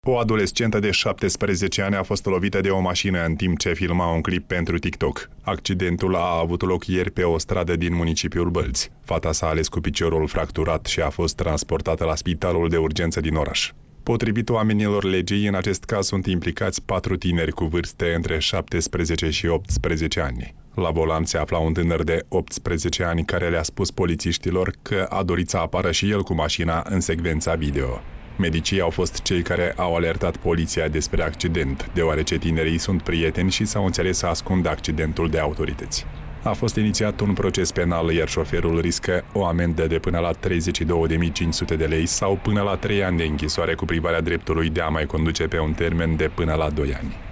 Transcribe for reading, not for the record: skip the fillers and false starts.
O adolescentă de 17 ani a fost lovită de o mașină în timp ce filma un clip pentru TikTok. Accidentul a avut loc ieri pe o stradă din municipiul Bălți. Fata s-a ales cu piciorul fracturat și a fost transportată la spitalul de urgență din oraș. Potrivit oamenilor legii, în acest caz sunt implicați 4 tineri cu vârste între 17 și 18 ani. La volan se afla un tânăr de 18 ani care le-a spus polițiștilor că a dorit să apară și el cu mașina în secvența video. Medicii au fost cei care au alertat poliția despre accident, deoarece tinerii sunt prieteni și s-au înțeles să ascundă accidentul de autorități. A fost inițiat un proces penal, iar șoferul riscă o amendă de până la 32.500 de lei sau până la 3 ani de închisoare cu privarea dreptului de a mai conduce pe un termen de până la 2 ani.